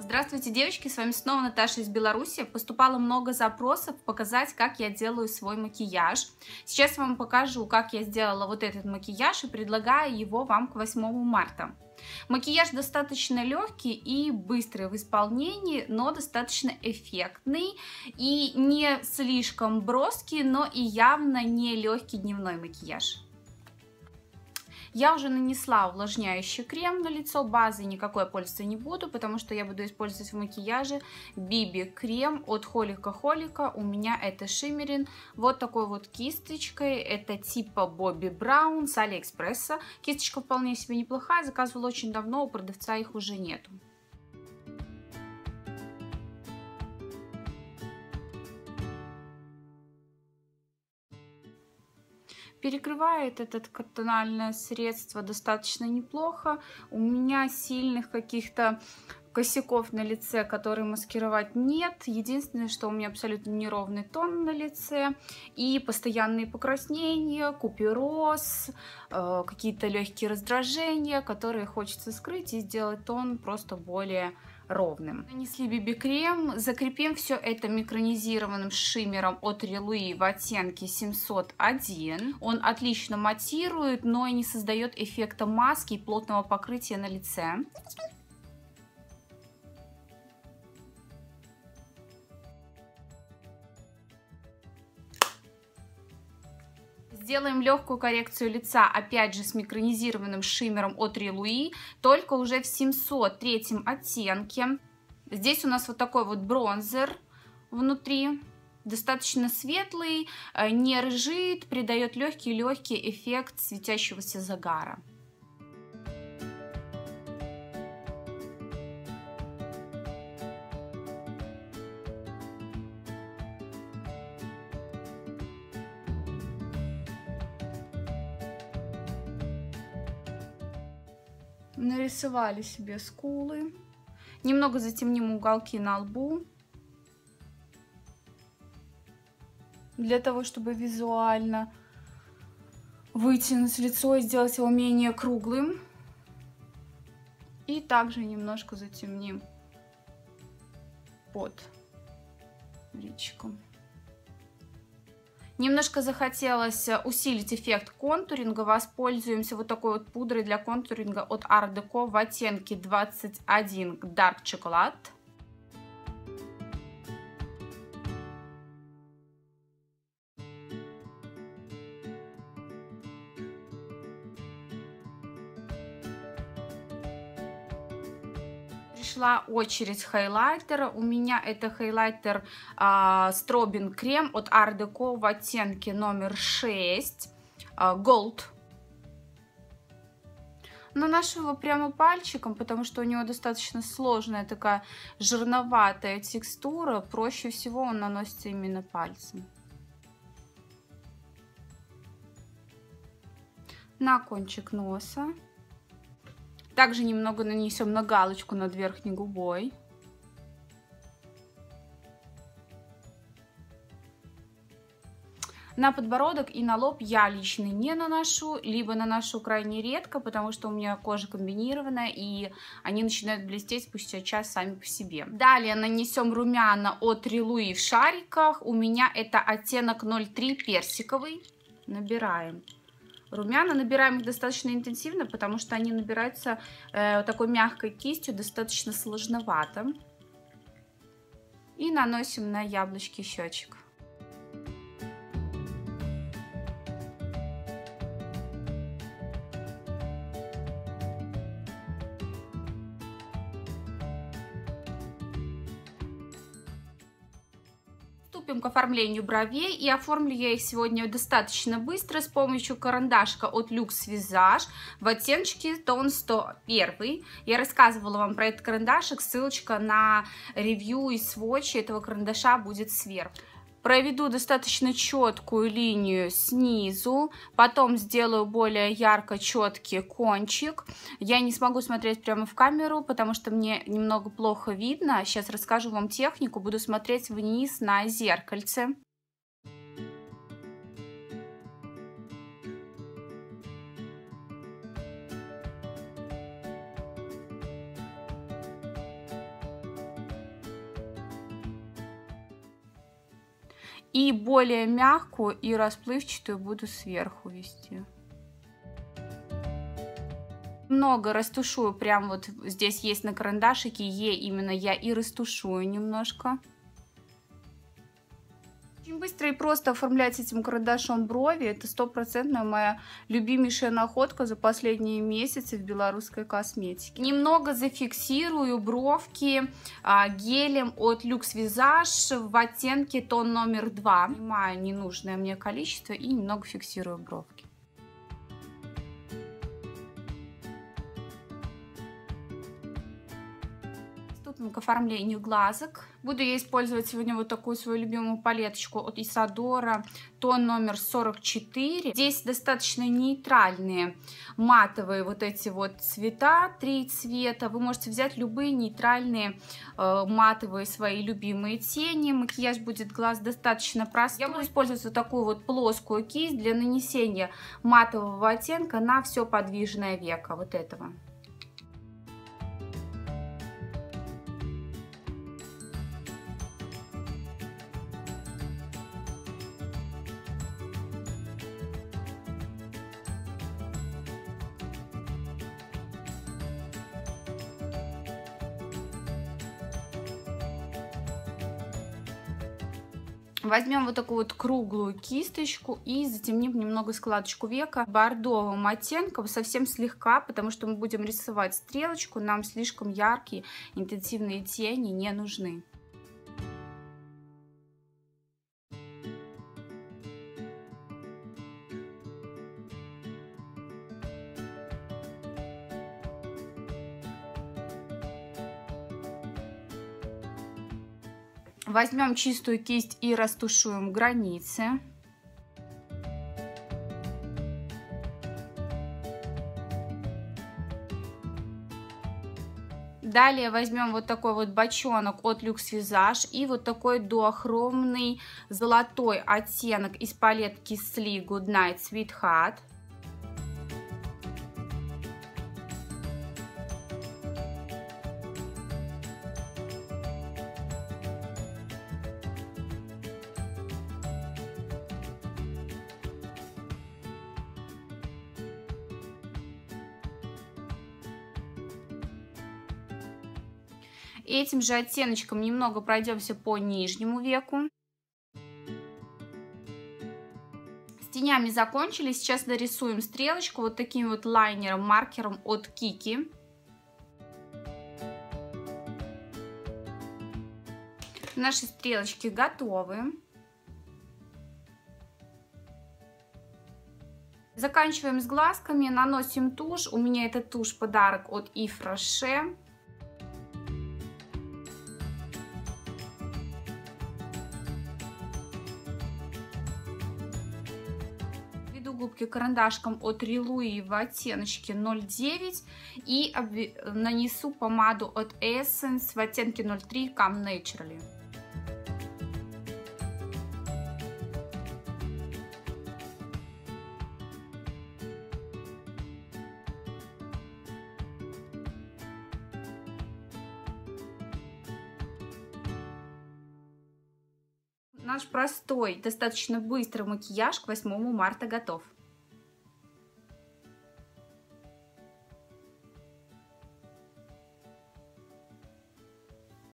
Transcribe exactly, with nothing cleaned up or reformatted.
Здравствуйте, девочки, с вами снова Наташа из Беларуси. Поступало много запросов показать, как я делаю свой макияж. Сейчас я вам покажу, как я сделала вот этот макияж и предлагаю его вам к восьмому марта. Макияж достаточно легкий и быстрый в исполнении, но достаточно эффектный и не слишком броский, но и явно не легкий дневной макияж. Я уже нанесла увлажняющий крем на лицо, базой никакой пользоваться не буду, потому что я буду использовать в макияже би би-крем от Холика Холика. У меня это шиммерин, вот такой вот кисточкой, это типа Бобби Браун с Алиэкспресса. Кисточка вполне себе неплохая, заказывала очень давно, у продавца их уже нету. Перекрывает этот тональное средство достаточно неплохо. У меня сильных каких-то косяков на лице, которые маскировать, нет. Единственное, что у меня абсолютно неровный тон на лице и постоянные покраснения, купероз, э, какие-то легкие раздражения, которые хочется скрыть и сделать тон просто более ровным. Нанесли би би-крем, закрепим все это микронизированным шиммером от Релуи в оттенке семьсот один. Он отлично матирует, но и не создает эффекта маски и плотного покрытия на лице. Сделаем легкую коррекцию лица, опять же с микронизированным шиммером от Релуи, только уже в семьсот третьем оттенке. Здесь у нас вот такой вот бронзер внутри, достаточно светлый, не рыжит, придает легкий-легкий эффект светящегося загара. Нарисовали себе скулы. Немного затемним уголки на лбу. Для того, чтобы визуально вытянуть лицо и сделать его менее круглым. И также немножко затемним под личиком. Немножко захотелось усилить эффект контуринга. Воспользуемся вот такой вот пудрой для контуринга от Art Deco в оттенке двадцать один Dark Chocolate. Пришла очередь хайлайтера. У меня это хайлайтер а, Стробин крем от Art Deco в оттенке номер шесть а, Gold. Наношу его прямо пальчиком, потому что у него достаточно сложная такая жирноватая текстура. Проще всего он наносится именно пальцем. На кончик носа. Также немного нанесем на галочку над верхней губой. На подбородок и на лоб я лично не наношу, либо наношу крайне редко, потому что у меня кожа комбинированная, и они начинают блестеть спустя час сами по себе. Далее нанесем румяна от Релуи в шариках. У меня это оттенок ноль три персиковый. Набираем румяна. Набираем их достаточно интенсивно, потому что они набираются э, такой мягкой кистью, достаточно сложновато. И наносим на яблочки щечек. Приступим к оформлению бровей, и оформлю я их сегодня достаточно быстро с помощью карандашика от Luxe Visage в оттеночке тон сто один. Я рассказывала вам про этот карандашик, ссылочка на ревью и сводчи этого карандаша будет сверху. Проведу достаточно четкую линию снизу, потом сделаю более ярко четкий кончик. Я не смогу смотреть прямо в камеру, потому что мне немного плохо видно. Сейчас расскажу вам технику, буду смотреть вниз на зеркальце. И более мягкую и расплывчатую буду сверху вести. Много растушую, прям вот здесь есть на карандашике Е, именно я и растушую немножко. Очень быстро и просто оформлять этим карандашом брови. Это стопроцентная моя любимейшая находка за последние месяцы в белорусской косметике. Немного зафиксирую бровки а, гелем от Luxe Visage в оттенке тон номер два. Снимаю ненужное мне количество и немного фиксирую бровки. К оформлению глазок. Буду я использовать сегодня вот такую свою любимую палеточку от Isadora, тон номер сорок четыре. Здесь достаточно нейтральные матовые вот эти вот цвета, три цвета. Вы можете взять любые нейтральные э, матовые свои любимые тени. Макияж будет глаз достаточно простой. Я буду использовать вот такую вот плоскую кисть для нанесения матового оттенка на все подвижное веко вот этого. Возьмем вот такую вот круглую кисточку и затемним немного складочку века бордовым оттенком, совсем слегка, потому что мы будем рисовать стрелочку, нам слишком яркие интенсивные тени не нужны. Возьмем чистую кисть и растушуем границы. Далее возьмем вот такой вот бочонок от Luxe Visage и вот такой дуохромный золотой оттенок из палетки Slee Goodnight Sweetheart. Этим же оттеночком немного пройдемся по нижнему веку. С тенями закончили. Сейчас дорисуем стрелочку вот таким вот лайнером, маркером от Kiki. Наши стрелочки готовы. Заканчиваем с глазками, наносим тушь. У меня это тушь подарок от Yves Rocher. Губки карандашком от Rilou в оттеночке ноль девять и нанесу помаду от Essence в оттенке ноль три Come Naturally. Наш простой, достаточно быстрый макияж к восьмому марта готов.